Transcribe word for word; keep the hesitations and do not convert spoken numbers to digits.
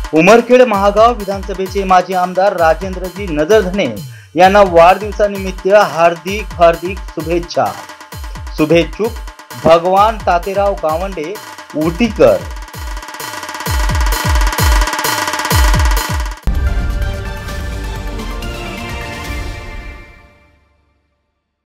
उमरखेड महागाव विधानसभेचे माजी आमदार राजेंद्रजी नजरधने यांना वाढदिवसानिमित्त हार्दिक हार्दिक शुभेच्छा। शुभेच्छुक भगवान तातेराव गावंडे उटीकर।